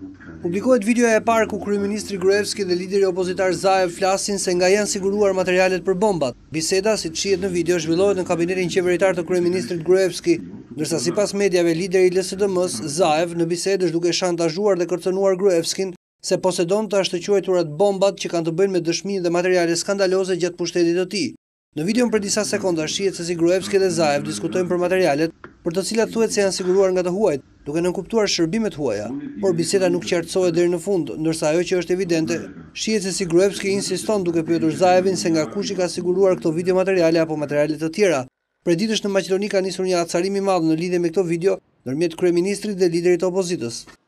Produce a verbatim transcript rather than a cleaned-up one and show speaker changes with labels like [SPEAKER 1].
[SPEAKER 1] Publikohet videoja e parë ku kryeministri Gruevski dhe lideri opozitar Zaev flasin se nga janë siguruar materialet për bombat. Biseda, siç shihet në video, zhvillohet në kabinetin qeveritar të kryeministrit Gruevski, ndërsa sipas mediave lideri i L S D M-s, Zaev, në bisedë është duke shantazhuar dhe kërcënuar Gruevskin se posedon të ashtë quajturat bombat që kanë të bëjnë me dëshmi dhe materiale skandaloze gjatë pushtetit të tij. Në videon për disa sekonda shihet se si Gruevski dhe Zaev diskutojnë për materialet, për të cilat thuhet se janë siguruar nga të huajt, duke nënkuptuar shërbimet huaja, por biseda nuk qartësohet deri në fund, ndërsa ajo që është evidente, shihet se si Gruevski insiston duke pyetur Zaevin se nga kush i ka siguruar këto videomateriale apo materiale të tjera. Prej ditësh në Maqedoni ka nisur një acarim i madh në lidhje me këto video ndërmjet kryeministrit dhe liderit të opozitës.